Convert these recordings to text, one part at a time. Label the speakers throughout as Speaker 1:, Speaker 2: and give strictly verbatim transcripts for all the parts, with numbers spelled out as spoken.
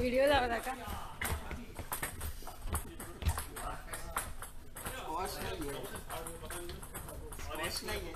Speaker 1: Video लावला का?
Speaker 2: Squash नाहीये. स्क्वॉश नाहीये.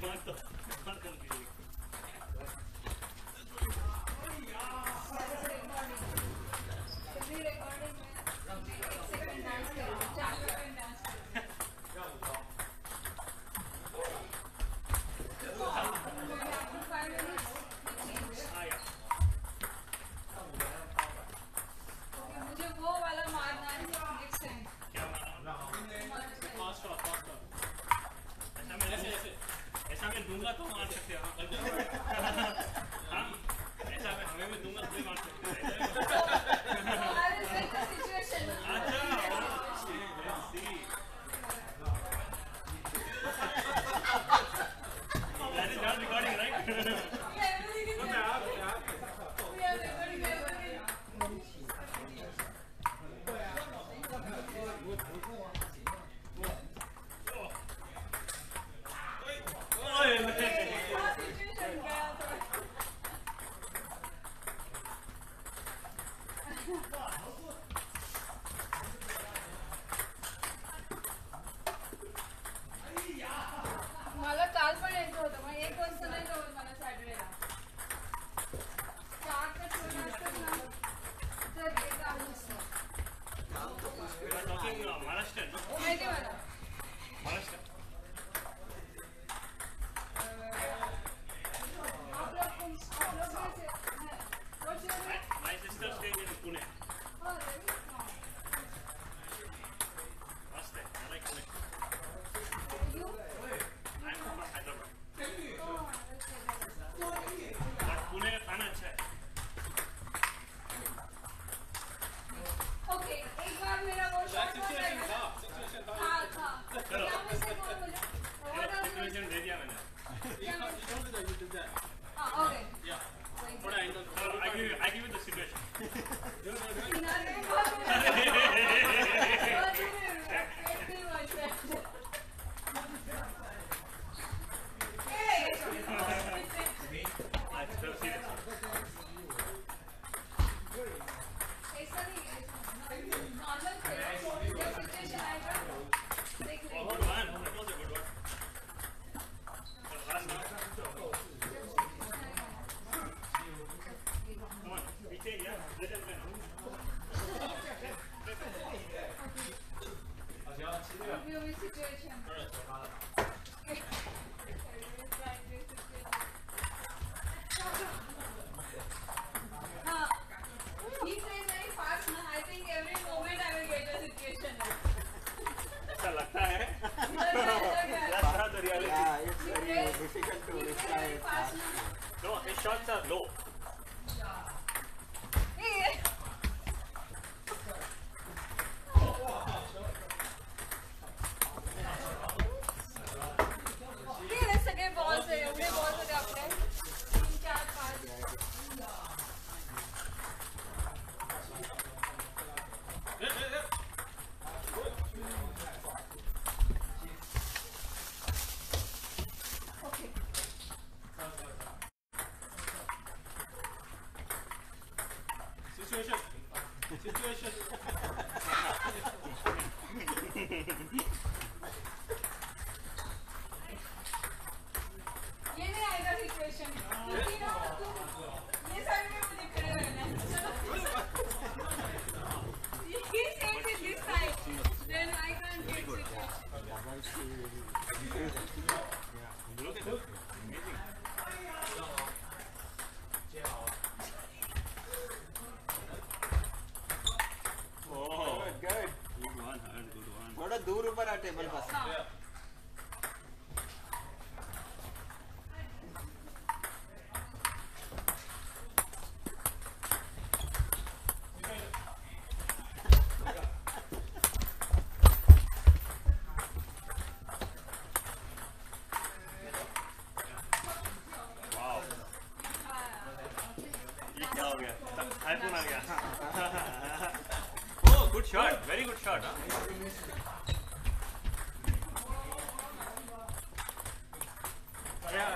Speaker 3: दूंगा तो मार सकते हैं. हाँ ऐसा मैं हमें भी दूंगा तो मार सकते हैं. अच्छा that is not recording, right?
Speaker 1: मला काल पण यायचं होतं मग एक वाजता नाही जवळ मला सॅटर्डेला चार ते सोळा असतात ना तर एक काम असतं.
Speaker 3: महाराष्ट्र
Speaker 1: माहिती मला
Speaker 3: Maharashtra my sister stays in Pune. Mast hai. I like Pune. I'm from Hyderabad. But Pune का खाना अच्छा है.
Speaker 1: ओके एक बार मेरा वो शॉट हो जाएगा. हाँ हाँ. क्या मुझसे बोल बोलो.
Speaker 3: Situation दे दिया मैंने.
Speaker 1: हाँ okay.
Speaker 3: But I don't. I give you. I give you the situation. ऐसा लगता है.
Speaker 2: Yeah, it's very difficult to reply fast.
Speaker 3: No, his shots are low.
Speaker 1: सगळे बॉल्स आहे एवढे बॉल्स होते आपले तीन चार पाच.
Speaker 3: Situation. Situation.
Speaker 1: ये नहीं आएगा सिचुएशन. क्योंकि ना तुम ये साइड में मुझे खड़े रहना है. He says it this side. Then I can't get situation.
Speaker 3: Look at this. Amazing.
Speaker 2: Good.
Speaker 3: Good one, good one.
Speaker 2: थोड़ा दूर ऊपर आ टेबल पास.
Speaker 3: Wow. ये क्या हो गया? आईफोन आ गया. Oh, good shot. Very good shot. Huh? Yeah.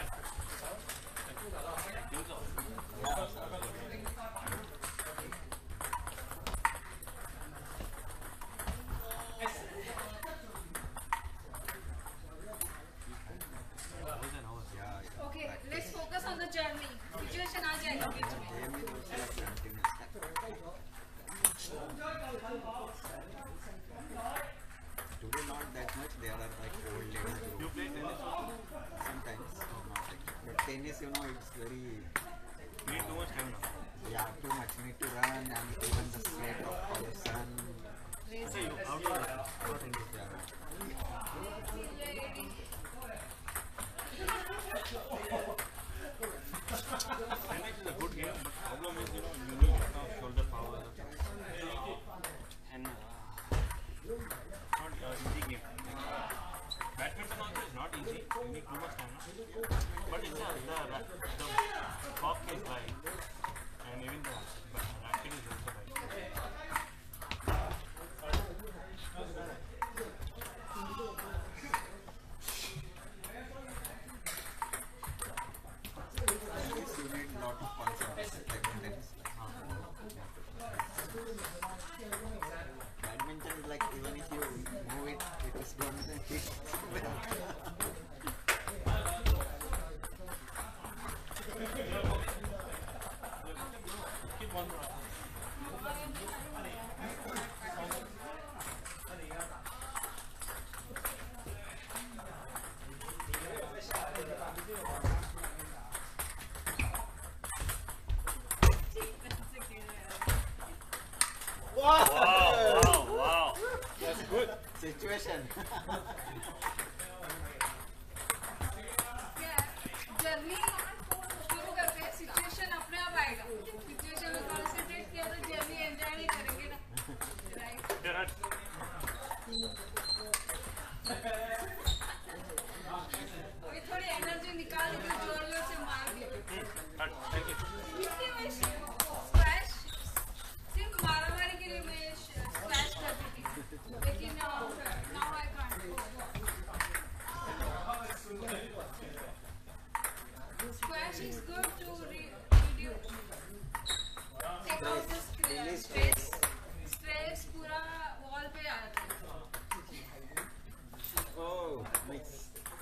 Speaker 2: tennis, you know, it's very
Speaker 3: You need too much time now.
Speaker 2: yeah too much. Need to run and even the sweat of all the sun.
Speaker 3: So you outdoor outdoor tennis.
Speaker 2: Yeah.
Speaker 3: Tennis is a good game, but problem is you know you need a lot of shoulder power and uh, not uh, easy game. Badminton also is not easy. You need too much time, but it's a, the the cock is right, and even the racket is also right.
Speaker 2: Yes, you need lot of concentration. Like in tennis. Badminton is like even if you move it, it is going to hit.
Speaker 3: Keep one more.
Speaker 2: Wow!
Speaker 3: Wow! Wow!
Speaker 2: That's good situation.
Speaker 1: Journey शुरू करते हैं situation अपने आप आएगा situation में concentrate किया तो journey enjoy नहीं करेंगे ना राइट
Speaker 3: You're right.
Speaker 1: ये थोड़ी एनर्जी निकाल के जोर जोर से मार दिया
Speaker 3: Cut. Thank you.
Speaker 1: इसकी मैं स्क्वैश सिर्फ मारामारी के लिए मैं स्क्वैश करती थी लेकिन now I can't squash is good to reduce take out the stress stress पूरा वॉल पे आ जाता है
Speaker 2: Oh, nice.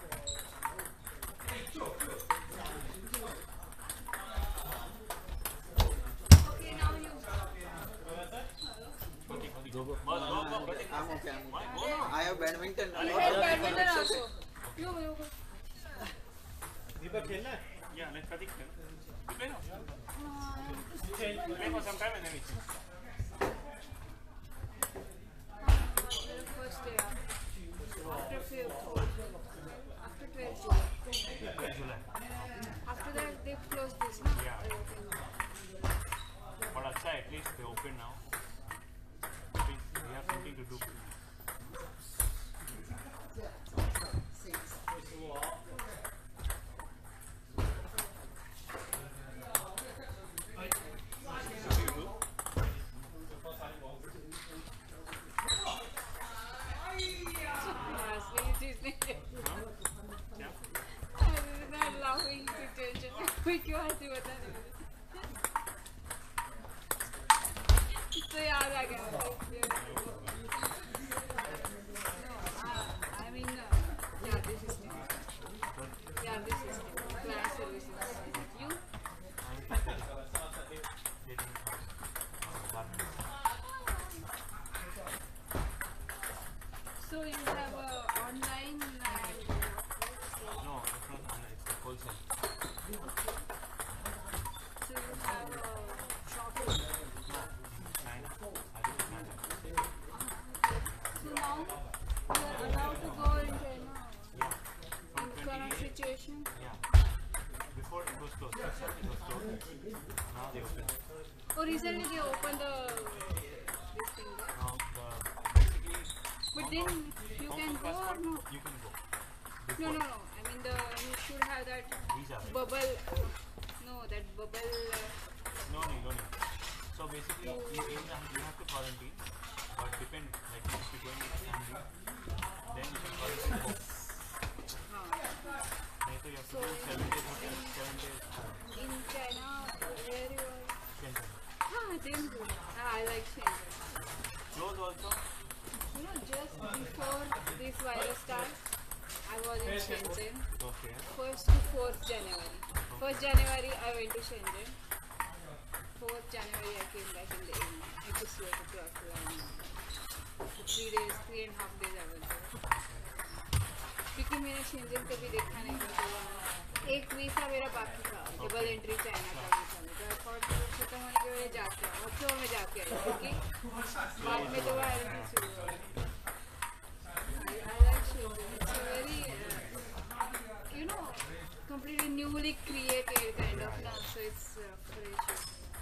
Speaker 1: okay now you
Speaker 2: Go, go.
Speaker 3: Boss, go, go, go.
Speaker 2: I'm okay. I'm
Speaker 3: Why?
Speaker 2: okay.
Speaker 3: Go.
Speaker 2: I have badminton.
Speaker 1: I have badminton also you you go
Speaker 3: Yeah, let Pratik play. You play now. Play for some time and then we change.
Speaker 1: first day after fifth after twelfth
Speaker 3: July.
Speaker 1: after that they close this no?
Speaker 3: Yeah. But Acha, at least they open now. At least we have something to do. What do you do? Yeah.
Speaker 1: laughing situation कोई क्यों हंसी बता नहीं तो याद आ गया I mean yeah this is yeah this is class services you so you have a online and
Speaker 3: No, it's not online, it's a wholesale.
Speaker 1: so you have a shop
Speaker 3: No, China. I think it's China.
Speaker 1: so now you are allowed to go in China
Speaker 3: Yeah. From
Speaker 1: in current
Speaker 3: twenty-eight.
Speaker 1: situation
Speaker 3: Yeah. Before it was closed. First time it was closed. Now they open.
Speaker 1: or recently they opened the this thing there.
Speaker 3: Now the basically.
Speaker 1: But
Speaker 3: Hong
Speaker 1: then
Speaker 3: Kong-
Speaker 1: you
Speaker 3: Hong
Speaker 1: can
Speaker 3: Kong
Speaker 1: go or
Speaker 3: passport,
Speaker 1: no?
Speaker 3: You can go.
Speaker 1: No,
Speaker 3: Before.
Speaker 1: no, no. I mean, the you should have that
Speaker 3: Visa. right?
Speaker 1: bubble. No, that bubble. Uh,
Speaker 3: No need, no need. So basically, you, you, you have to quarantine, but depend, like if you're going with family, then you can quarantine home.
Speaker 1: huh.
Speaker 3: Then so you have to do seven days hotel, seven days home.
Speaker 1: In China, where you are?
Speaker 3: Shenzhen.
Speaker 1: Ah, then good. Ah, I like Shenzhen.
Speaker 3: Close also.
Speaker 1: You know, just before this virus started, I was in Shenzhen.
Speaker 3: Okay.
Speaker 1: First to fourth January. First January, I went to Shenzhen. Fourth January, I came back in the evening. I just went to Kowloon. For three days, three and a half days I was there. क्योंकि मैंने Shenzhen कभी देखा नहीं था एक visa मेरा बाकी entry China का वीजा में, तो अफोर्ड खत्म होने की वजह जाके आया, अक्टूबर में जाके आई, क्योंकि बाद में तो वह एंट्री शुरू हो गई। I like Shenzhen. It's a very, uh, you know, completely newly created kind of now, so it's uh, fresh.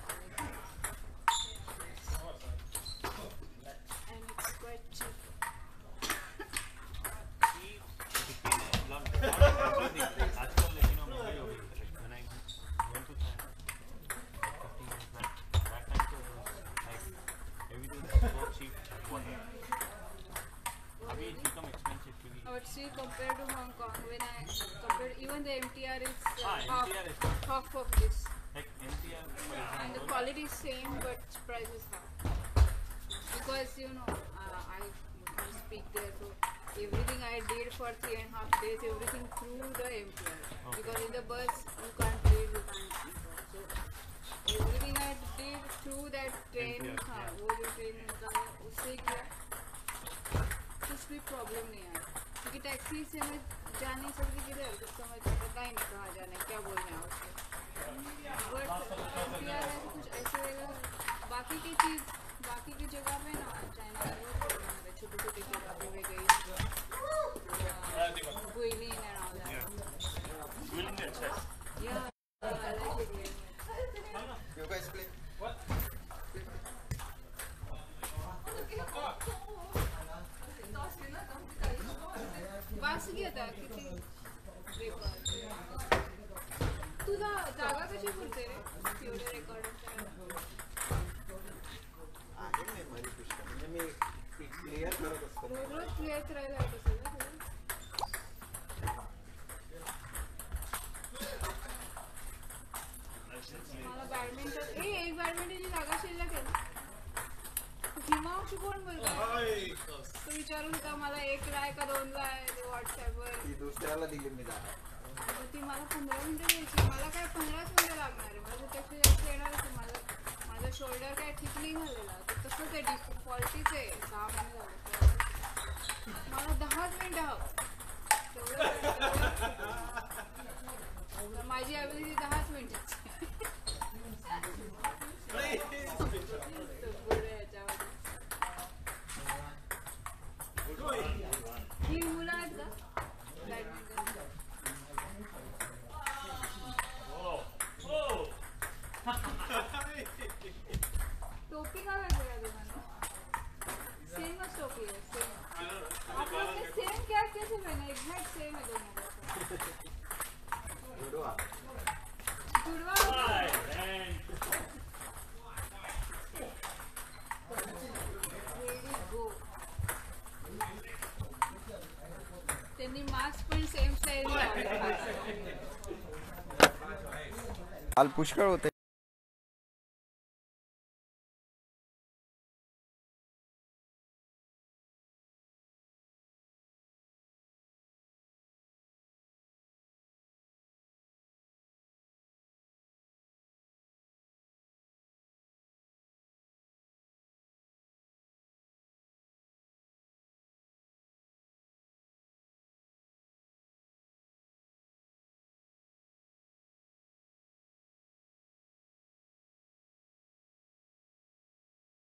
Speaker 1: And it's quite cheap.
Speaker 3: आजकल like, you know, महंगाई हो गई है. Like when I went to China fifteen years back, that time it was like everything was so cheap like water. Abhi it's become expensive क्योंकि
Speaker 1: I would say compared to Hong Kong, when I compared, even the M T R is uh,
Speaker 3: Ah,
Speaker 1: half,
Speaker 3: M T R is-
Speaker 1: half of this,
Speaker 3: like M T R for
Speaker 1: and the
Speaker 3: example.
Speaker 1: quality is same, but price is half. Because you know, uh, I can't speak there, so everything I did for three and a half days, everything through the M T R.
Speaker 3: Okay.
Speaker 1: Because in the bus you can't read, you can't. So everything I did through that train,
Speaker 3: M T R,
Speaker 1: हाँ,
Speaker 3: yeah.
Speaker 1: वो जो train का उससे किया, कुछ भी problem नहीं आया, क्योंकि टैक्सी से मैं जा नहीं सकती किधर, कुछ समझ पता ही नहीं कहाँ जाना है, क्या बोलना है उसको। बट एम टी आर है तो कुछ ऐसे रहेगा, बाकी की चीज़ बाकी की जगह पे ना चाइना में बहुत प्रॉब्लम है, छोटी छोटी जगह पे भी गई, Kowloon and all that.
Speaker 3: Willing to access.
Speaker 1: Yeah, I like it very much.
Speaker 2: You guys play?
Speaker 1: वास घेता किती रेकॉर्ड तुझा जागा कशी पुरते रे एवढे रेकॉर्ड
Speaker 2: आहे नाही माझी पुस्तक म्हणजे मी क्लिअर करत असतो.
Speaker 1: रोज रोज क्लिअर करायला लागत असेल ना तुला? मला बॅडमिंटन ए एक बॅडमिंटनची जागा शिल्लक आहे ना, हिमांशू कोण बोलतोय तो विचारून होता मला एकला आहे का दोनला आहे ते व्हॉट्सअपवर,
Speaker 2: ती दुसऱ्याला दिली मी जागा.
Speaker 1: तर ती मला पंधरा मिनिटं द्यायची, मला काय पंधराच मिनिटं लागणार आहे, मला त्यापेक्षा जास्त येणार आहे, माझं माझा शोल्डर काय ठीक नाही झालेला, तर तसंच आहे, डिफॉल्टीच आहे, सहा महिने झाले, मला दहाच मिनिटं हवं तेवढं, तर माझी ॲबिलिटी दहाच मिनिटाची पुढे याच्यामध्ये ही मुलं आहेत का बॅडमिंटनचं? टोपी का वेगवेगळ्या दोघांना? सेमच टोपी है, सेम। आप लोग ने सेम क्या कैसे पहना? एग्जैक्ट सेम है दोनों का।
Speaker 2: जुडवा.
Speaker 1: जुड़वा Ready, go. त्यांनी मास्क पण सेम स्टाईल लावला.
Speaker 2: काल पुष्कळ होते.